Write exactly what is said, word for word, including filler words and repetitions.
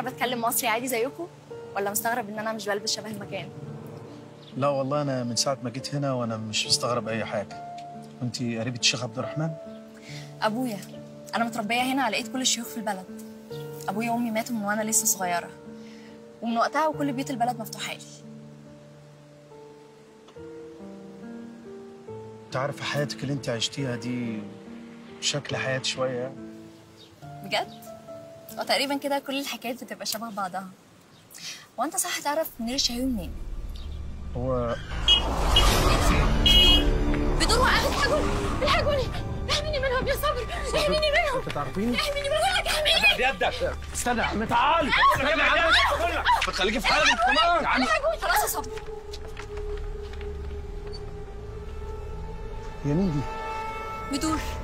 ترى بتكلم مصري عادي زيكم ولا مستغرب ان انا مش بلبس شبه المكان؟ لا والله انا من ساعه ما جيت هنا وانا مش مستغرب اي حاجه. انت قريبه الشيخ عبد الرحمن؟ ابويا. انا متربيه هنا على ايد كل الشيوخ في البلد. ابويا وامي ماتوا من وانا لسه صغيره، ومن وقتها وكل بيوت البلد مفتوحه لي. انت عارفه حياتك اللي انت عشتيها دي شكل حياتي شويه يعني. بجد؟ وتقريبا كده كل الحكايات بتبقى شبه بعضها. وانت صح تعرف منير الشهيوي منين؟ هو بدور وقعت. الحقوني الحقوني، احميني منهم يا صبري، احميني منهم. انت تعرفيني؟ احميني بقول لك احميني. يدك استنى يا عم تعال. ما تخليكي في حالك انت كمان يا عم. خلاص يا صبري. هي مين دي؟ بدور.